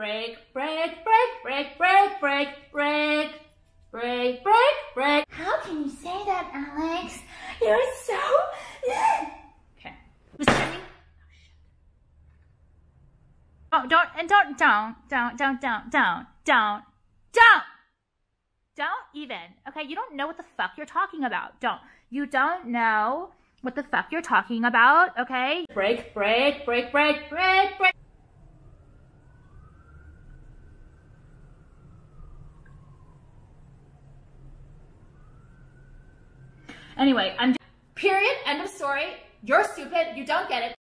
break, break, break, break, break, break, break, break, break, break. How can you say that, Alex? You're so... Okay. Mr. Jimmy? Oh, don't even. Okay, you don't know what the fuck you're talking about. You don't know what the fuck you're talking about, okay? Break, break, break, break, break, break. Anyway, period, end of story. You're stupid, you don't get it.